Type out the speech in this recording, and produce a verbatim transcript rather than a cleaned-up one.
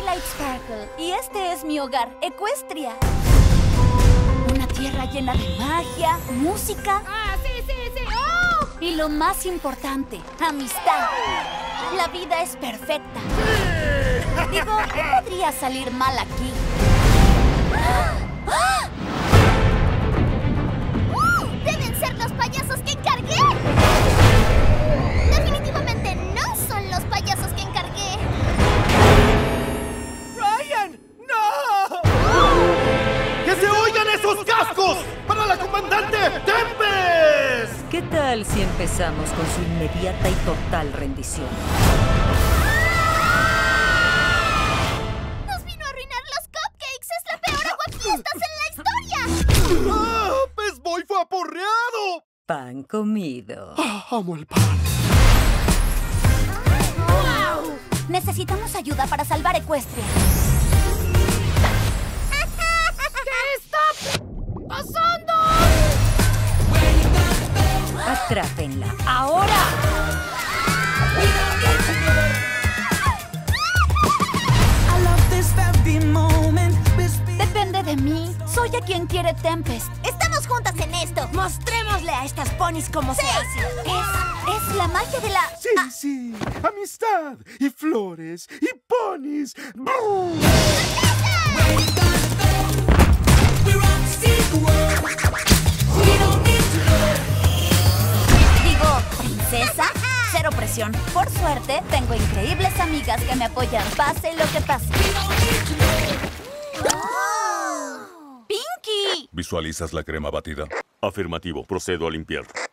Twilight Sparkle y este es mi hogar, Equestria. Una tierra llena de magia, música. ¡Ah, sí, sí, sí! ¡Oh! Y lo más importante, amistad. La vida es perfecta. Digo, ¿qué podría salir mal aquí? ¡Ah! ¡Deben ser los payasos que encargué! Definitivamente no son los payasos que encargué. ¡Ryan! ¡No! ¡Que se oigan esos cascos! ¡Para la comandante Tempest! ¿Qué tal si empezamos con su inmediata y total rendición? ¡Nos vino a arruinar los cupcakes! ¡Es la peor aguafiestas en la historia! ¡Ah! ¡Pez Boy fue aporreado! Pan comido. Ah, amo el pan. ¡Wow! Necesitamos ayuda para salvar Equestria. ¿Qué está pasando? Atrápenla. ¡Ahora! Depende de mí. Soy a quien quiere Tempest. ¡Estamos juntas en esto! Mostrémosle a estas ponis cómo se hace. Es, es la magia de la... Sí, sí. Amistad y flores y ponis. ¡Brum! Digo, princesa, cero presión. Por suerte, tengo increíbles amigas que me apoyan, pase lo que pase. ¡Pinky! ¿Visualizas la crema batida? Afirmativo, procedo a limpiar.